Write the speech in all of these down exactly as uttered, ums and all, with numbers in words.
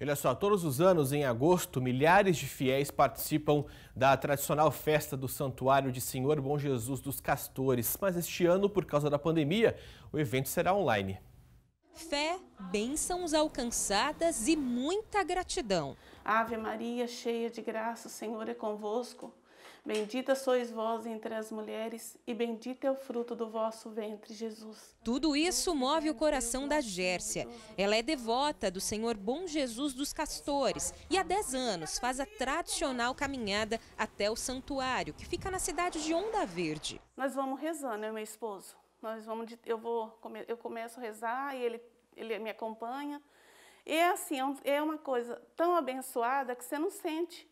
Olha só, todos os anos, em agosto, milhares de fiéis participam da tradicional festa do Santuário de Senhor Bom Jesus dos Castores. Mas este ano, por causa da pandemia, o evento será online. Fé, bênçãos alcançadas e muita gratidão. Ave Maria, cheia de graça, o Senhor é convosco. Bendita sois vós entre as mulheres e bendito é o fruto do vosso ventre, Jesus. Tudo isso move o coração da Gércia. Ela é devota do Senhor Bom Jesus dos Castores e há dez anos faz a tradicional caminhada até o santuário, que fica na cidade de Onda Verde. Nós vamos rezando, eu e meu esposo. Nós vamos de, eu, vou, eu começo a rezar e ele, ele me acompanha. E é assim, é uma coisa tão abençoada que você não sente.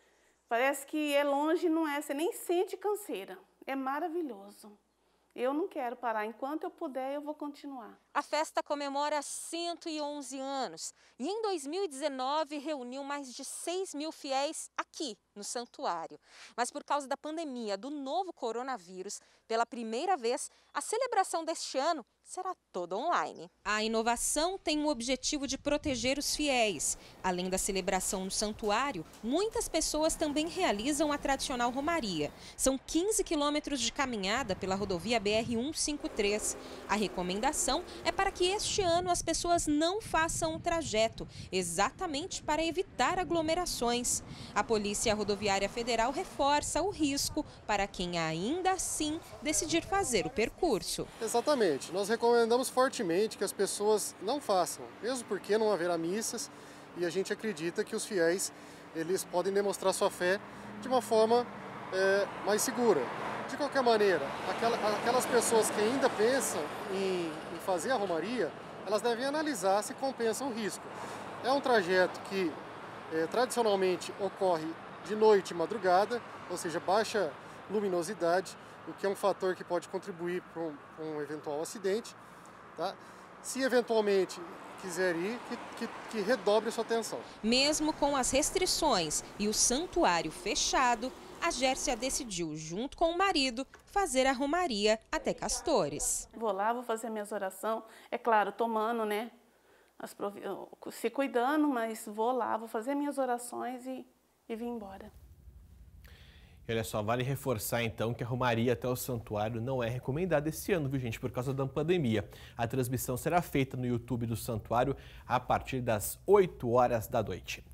Parece que é longe, não é, você nem sente canseira. É maravilhoso. Eu não quero parar. Enquanto eu puder, eu vou continuar. A festa comemora cento e onze anos e em dois mil e dezenove reuniu mais de seis mil fiéis aqui no santuário. Mas por causa da pandemia do novo coronavírus, pela primeira vez, a celebração deste ano será toda online. A inovação tem o objetivo de proteger os fiéis. Além da celebração no santuário, muitas pessoas também realizam a tradicional romaria. São quinze quilômetros de caminhada pela rodovia B R cento e cinquenta e três. A recomendação é para que este ano as pessoas não façam o trajeto, exatamente para evitar aglomerações. A Polícia Rodoviária Federal reforça o risco para quem ainda assim decidir fazer o percurso. Exatamente. Nós recomendamos fortemente que as pessoas não façam, mesmo porque não haverá missas e a gente acredita que os fiéis eles podem demonstrar sua fé de uma forma é, mais segura. De qualquer maneira, aquelas pessoas que ainda pensam em, em fazer a romaria, elas devem analisar se compensa o risco. É um trajeto que é, tradicionalmente ocorre de noite e madrugada, ou seja, baixa luminosidade, o que é um fator que pode contribuir para um, para um eventual acidente. Tá? Se eventualmente quiser ir, que, que, que redobre a sua atenção. Mesmo com as restrições e o santuário fechado, a Gércia decidiu, junto com o marido, fazer a romaria até Castores. Vou lá, vou fazer minhas orações, é claro, tomando, né, as provi... se cuidando, mas vou lá, vou fazer minhas orações e, e vim embora. E olha só, vale reforçar então que a romaria até o santuário não é recomendada esse ano, viu gente, por causa da pandemia. A transmissão será feita no YouTube do santuário a partir das oito horas da noite.